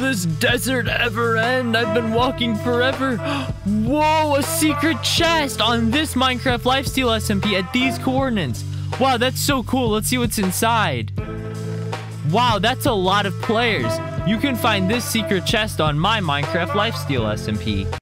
this desert ever end? I've been walking forever. Whoa, a secret chest on this Minecraft lifesteal SMP at these coordinates. Wow, that's so cool. Let's see what's inside. Wow, that's a lot of players. You can find this secret chest on my Minecraft lifesteal SMP.